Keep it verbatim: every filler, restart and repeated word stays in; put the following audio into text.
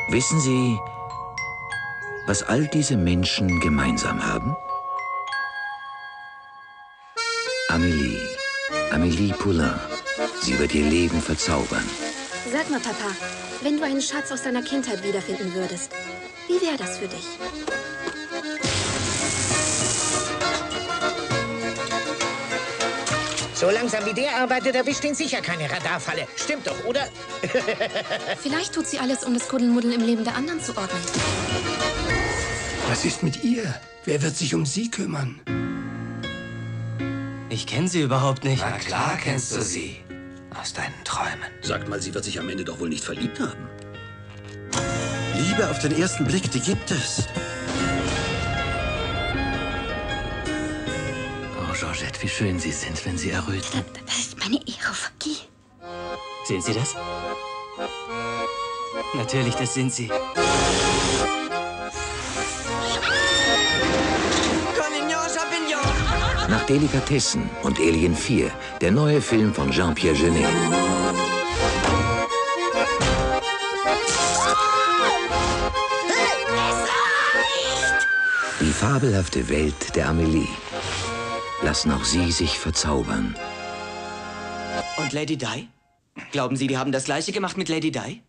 Wissen Sie, was all diese Menschen gemeinsam haben? Amélie, Amélie Poulain. Sie wird ihr Leben verzaubern. Sag mal, Papa, wenn du einen Schatz aus deiner Kindheit wiederfinden würdest, wie wäre das für dich? So langsam wie der arbeitet, erwischt ihn sicher keine Radarfalle. Stimmt doch, oder? Vielleicht tut sie alles, um das Kuddelmuddel im Leben der anderen zu ordnen. Was ist mit ihr? Wer wird sich um sie kümmern? Ich kenne sie überhaupt nicht. Na klar kennst du sie. Aus deinen Träumen. Sagt mal, sie wird sich am Ende doch wohl nicht verliebt haben. Liebe auf den ersten Blick, die gibt es. Oh, Georgette, wie schön Sie sind, wenn Sie erröten. Das ist meine Ehre, Faki. Sehen Sie das? Natürlich, das sind Sie. Nach Delikatessen und Alien vier, der neue Film von Jean-Pierre Jeunet. Die fabelhafte Welt der Amélie. Lassen auch Sie sich verzaubern. Und Lady Di? Glauben Sie, die haben das Gleiche gemacht mit Lady Di?